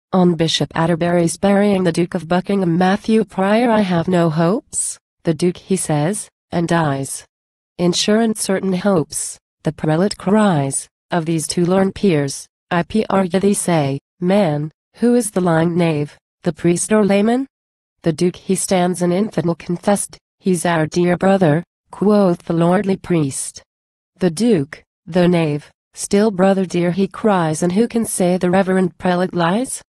On Bishop Atterbury's burying the Duke of Buckingham, Matthew Prior, I have no hopes, the Duke he says, and dies. In sure and certain hopes, the prelate cries, of these two learned peers, I argue thee say, man, who is the lying knave, the priest or layman? The Duke he stands an infidel confessed, he's our dear brother, quoth the lordly priest. The Duke, though knave, still brother dear he cries, and who can say the reverend prelate lies?